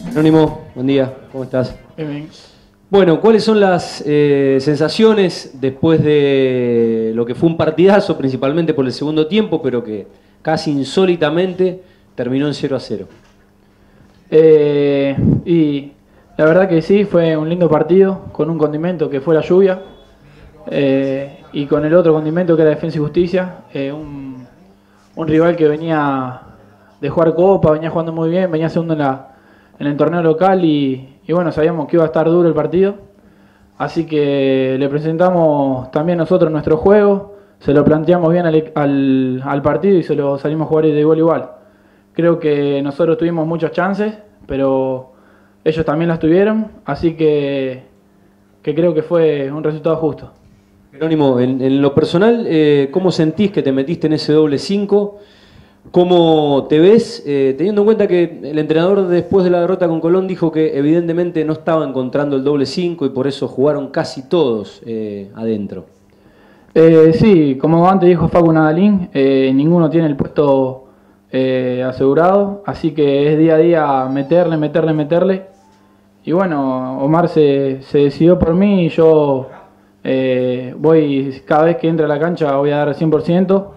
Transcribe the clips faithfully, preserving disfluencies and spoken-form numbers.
Jerónimo, buen día, ¿cómo estás? Bien, bien. Bueno, ¿cuáles son las eh, sensaciones después de lo que fue un partidazo, principalmente por el segundo tiempo, pero que casi insólitamente terminó en cero a cero? Eh, y la verdad que sí, fue un lindo partido, con un condimento que fue la lluvia, eh, y con el otro condimento que era Defensa y Justicia, eh, un, un rival que venía de jugar Copa, venía jugando muy bien, venía segundo en, la, en el torneo local y, y bueno, sabíamos que iba a estar duro el partido, así que le presentamos también nosotros nuestro juego, se lo planteamos bien al, al, al partido y se lo salimos a jugar de igual a igual. Creo que nosotros tuvimos muchas chances, pero ellos también las tuvieron, así que, que creo que fue un resultado justo. Jerónimo, en, en lo personal, eh, ¿cómo sentís que te metiste en ese doble cinco? ¿Cómo te ves? Eh, teniendo en cuenta que el entrenador después de la derrota con Colón dijo que evidentemente no estaba encontrando el doble cinco y por eso jugaron casi todos eh, adentro. Eh, sí, como antes dijo Facu Nadalín, eh, ninguno tiene el puesto eh, asegurado, así que es día a día meterle, meterle, meterle. Y bueno, Omar se, se decidió por mí y yo eh, voy, cada vez que entre a la cancha voy a dar el cien por ciento.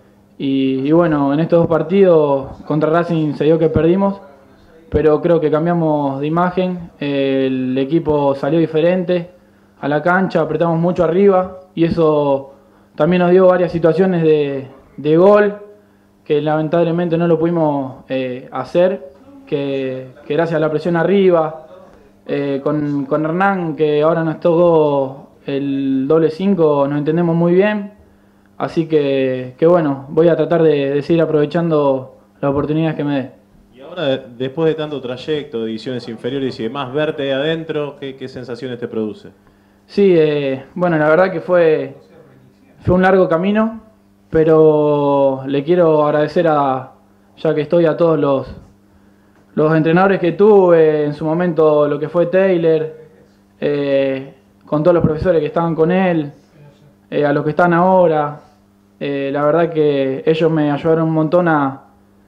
Y, y bueno, en estos dos partidos contra Racing se dio que perdimos, pero creo que cambiamos de imagen, eh, el equipo salió diferente a la cancha, apretamos mucho arriba y eso también nos dio varias situaciones de, de gol que lamentablemente no lo pudimos eh, hacer, que, que gracias a la presión arriba, eh, con, con Hernán, que ahora nos tocó el doble cinco, nos entendemos muy bien, así que, que bueno, voy a tratar de, de seguir aprovechando las oportunidades que me dé. Y ahora, después de tanto trayecto, de divisiones inferiores y demás, verte ahí adentro, ¿qué, qué sensaciones te produce? Sí, eh, bueno, la verdad que fue, fue un largo camino, pero le quiero agradecer a, ya que estoy, a todos los, los entrenadores que tuve, en su momento lo que fue Taylor, eh, con todos los profesores que estaban con él, eh, a los que están ahora. Eh, la verdad que ellos me ayudaron un montón a,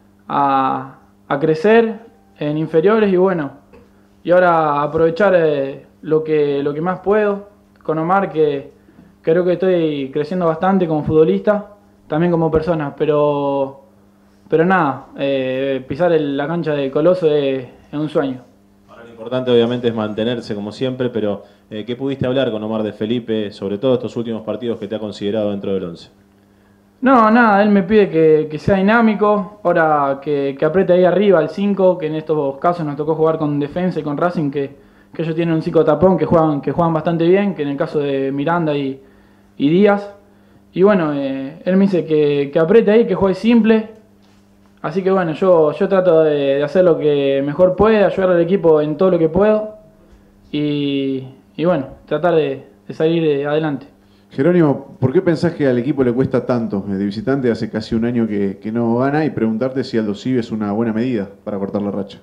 a, a crecer en inferiores y bueno, y ahora aprovechar eh, lo, que, lo que más puedo con Omar, que creo que estoy creciendo bastante como futbolista, también como persona, pero, pero nada, eh, pisar el, la cancha del Coloso es, es un sueño. Ahora, lo importante obviamente es mantenerse como siempre, pero eh, ¿qué pudiste hablar con Omar de Felipe, sobre todo estos últimos partidos que te ha considerado dentro del once? No, nada, él me pide que, que sea dinámico, ahora que, que apriete ahí arriba al cinco, que en estos casos nos tocó jugar con Defensa y con Racing, que, que ellos tienen un cinco tapón que juegan, que juegan bastante bien, que en el caso de Miranda y, y Díaz. Y bueno, eh, él me dice que, que apriete ahí, que juegue simple. Así que bueno, yo, yo trato de, de hacer lo que mejor pueda, ayudar al equipo en todo lo que puedo. Y, y bueno, tratar de, de salir adelante. Jerónimo, ¿por qué pensás que al equipo le cuesta tanto? De visitante hace casi un año que, que no gana y preguntarte si Aldo Civi es una buena medida para cortar la racha.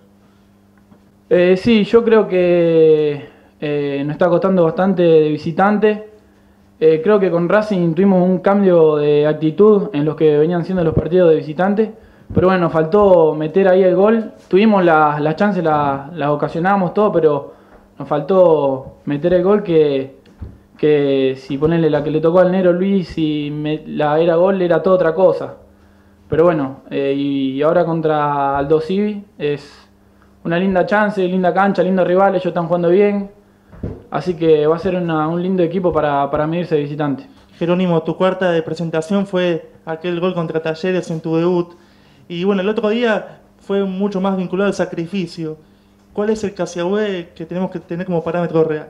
Eh, sí, yo creo que eh, nos está costando bastante de visitante. Eh, creo que con Racing tuvimos un cambio de actitud en los que venían siendo los partidos de visitante. Pero bueno, nos faltó meter ahí el gol. Tuvimos las la chances, las la ocasionábamos todo, pero nos faltó meter el gol que... que si ponerle la que le tocó al Nero Luis y me, la era gol era toda otra cosa. Pero bueno, eh, y ahora contra Aldo Civi es una linda chance, linda cancha, lindo rival, ellos están jugando bien. Así que va a ser una, un lindo equipo para, para medirse de visitante. Jerónimo, tu cuarta de presentación fue aquel gol contra Talleres en tu debut. Y bueno, el otro día fue mucho más vinculado al sacrificio. ¿Cuál es el Casiagüe que tenemos que tener como parámetro real?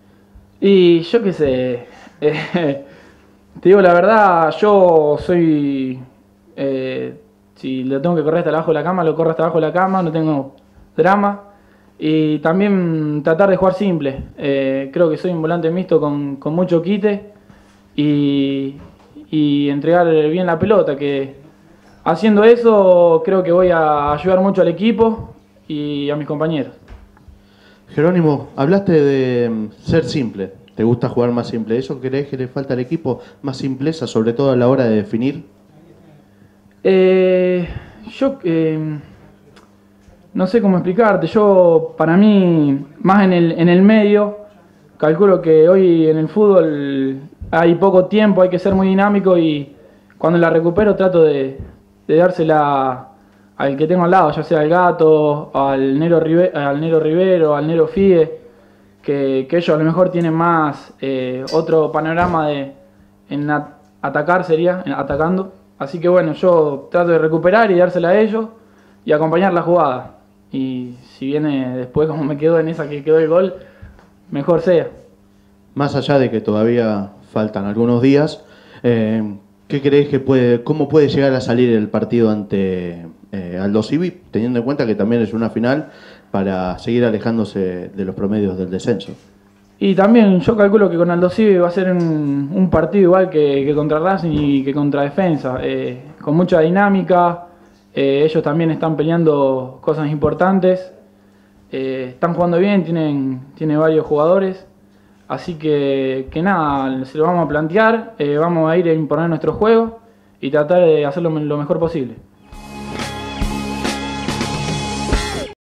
Y yo qué sé, eh, te digo la verdad, yo soy, eh, si lo tengo que correr hasta abajo de la cama, lo corro hasta abajo de la cama, no tengo drama. Y también tratar de jugar simple, eh, creo que soy un volante mixto con, con mucho quite y, y entregar bien la pelota, que haciendo eso creo que voy a ayudar mucho al equipo y a mis compañeros. Jerónimo, hablaste de ser simple. ¿Te gusta jugar más simple? ¿Eso crees que le falta al equipo? ¿Más simpleza, sobre todo a la hora de definir? Eh, yo, eh, no sé cómo explicarte. Yo, para mí, más en el, en el medio, calculo que hoy en el fútbol hay poco tiempo, hay que ser muy dinámico y cuando la recupero trato de, de dársela al que tengo al lado, ya sea al Gato, al Nero, Rive, al Nero Rivero, al Nero Fie, que, que ellos a lo mejor tienen más eh, otro panorama de en at atacar, sería, en atacando. Así que bueno, yo trato de recuperar y dársela a ellos y acompañar la jugada. Y si viene después como me quedo en esa que quedó el gol, mejor sea. Más allá de que todavía faltan algunos días, eh, ¿qué crees que puede, cómo puede llegar a salir el partido ante eh, Aldosivi, teniendo en cuenta que también es una final para seguir alejándose de los promedios del descenso? Y también yo calculo que con Aldosivi va a ser un, un partido igual que, que contra Racing y que contra Defensa, eh, con mucha dinámica. Eh, ellos también están peleando cosas importantes, eh, están jugando bien, tienen, tienen varios jugadores. Así que, que nada, se lo vamos a plantear, eh, vamos a ir a imponer nuestro juego y tratar de hacerlo lo mejor posible.